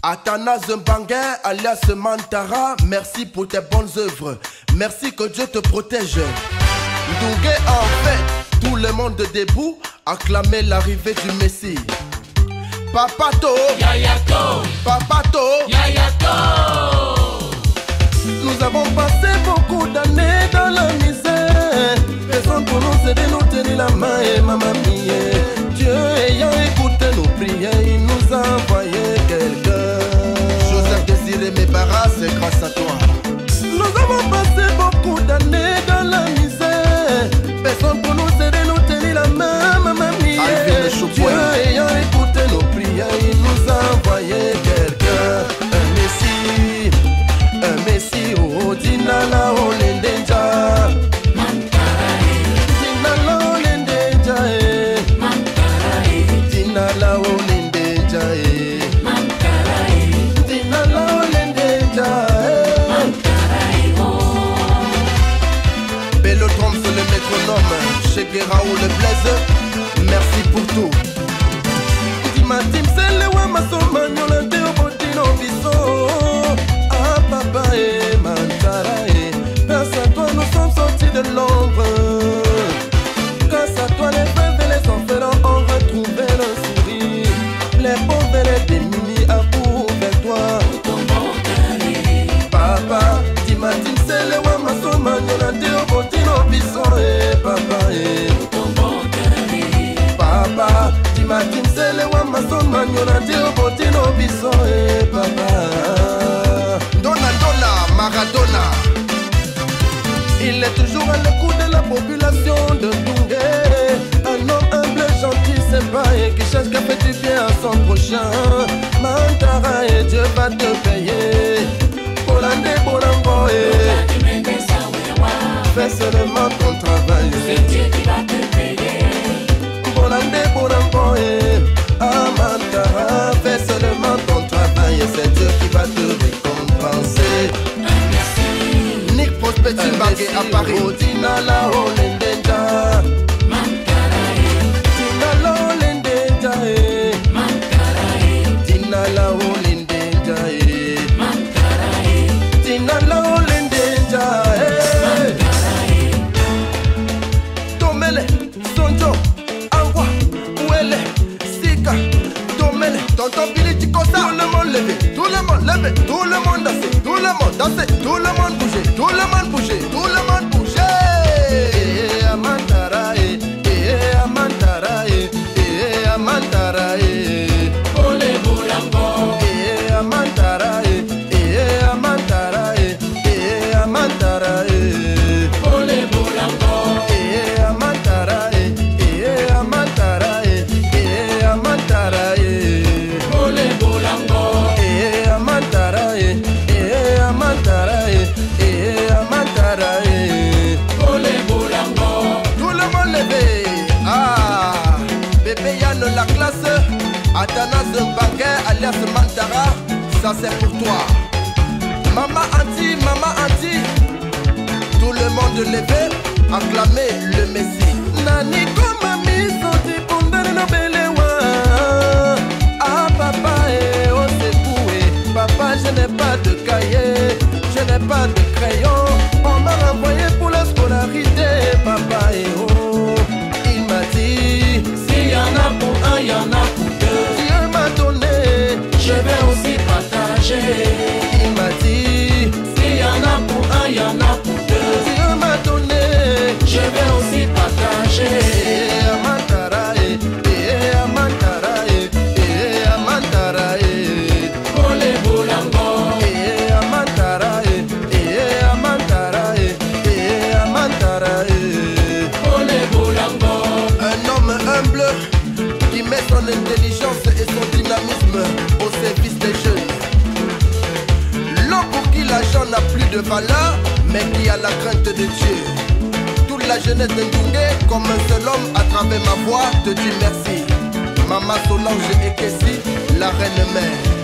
Athanase Mbangue alias Mantara, merci pour tes bonnes œuvres. Merci, que Dieu te protège. Ndougué en fait, tout le monde debout, acclamer l'arrivée du Messie. Papato, Yayato, Papato, Yayato. Nous avons passé beaucoup d'années dans la misère. Personne pour nous aider, nous tenir la main et maman mia. Dieu ayant écouté nos prières, il nous a envoyé quelqu'un. Joseph Désiré Mebara, c'est grâce à toi. Nous avons passé beaucoup d'années dans la misère. Personne pour nous aider, nous tenir la main, maman mia. Dieu ayant écouté nos prières, il nous a envoyé quelqu'un. Un Messie, oh, Dinala, oh, Lendenja. Dinala, oh, Lendenja, Dinala, oh, Lendenja, Dinala, oh, Lendenja, Bellotron, c'est le métronome. Chez Guerrao, le Blaise, merci pour tout. Dimatim, c'est le Wamassoma, Nyolande, au Botino, Bisso. Papa et Mantara, grâce à toi nous sommes sortis de l'ombre. Grâce à toi les veuves et les orphelins ont retrouvé le sourire. Les pauvres et les démunis accourent vers toi. Papa, Dimatim c'est le Wamassoma, Nyolande au Botino Bisso et papa et Papa, Dimatim c'est le Wamassoma, Nyolande au Botino Bisso et papa. Maradona, il est toujours à l'écoute de la population de Ndougué. Un homme humble, gentil, sympa et qui cherche qu'à faire du bien à son prochain. Mantara et Dieu va te payer. Bolande, Bolango et fais seulement ton travail. C'est Dieu qui va te payer. Bolande, Bolango et Mantara, fais seulement ton travail et c'est Dieu qui va te récompenser. Petit Mbangue à Paris. Dinala oh Lendenja, Dinala oh Lendenja, Dinala oh Lendenja, Dinala oh Lendenja. Tomele, Sonjo, Anwa, Ouele, Sika, Tomele, Tonton Billy Tikosa. Tout le monde levé, tout le monde levé, tout le monde dansé, tout le monde dansé, tout le monde bougé, tout le monde bougé, tout le monde bougé. Amantara, Amantara, Amantara, Ole Bolango, Amantara, Amantara, Amantara, Ole Bolango, Amantara, Amantara, Amantara, Ole Bolango, Amantara, Amantara, Amantara, Ole Bolango. tout le monde levé. Ah, bébé Yann la classe, Athanase Mbangue alias Mantara, ça c'est pour toi. Maman Anti, tout le monde levé, acclamer le Messie. Nani komami soti pondane no belewa. Ah papa et oh c'est papa je n'ai pas de cahier, je n'ai pas de crayon. On m'a renvoyé pour la scolarité, papa et oh. Il m'a dit, S'il y en a pour un, il y en a pour deux. Dieu m'a donné, Je vais aussi partager. il m'a dit, S'il y en a pour un, il y en a pour deux. Dieu m'a donné. Je vais aussi partager. Amantara, Amantara, Amantara, Ole Bolango, Amantara, Amantara, Amantara. Ole Bolango, Un homme humble qui met son intelligence et son dynamisme au service des jeunes. L'homme pour qui l'argent n'a plus de valeur, mais qui a la crainte de Dieu. Toute la jeunesse de Ndougué, comme un seul homme, à travers ma voix, te dit merci. Maman Solange et Kessie, la reine mère.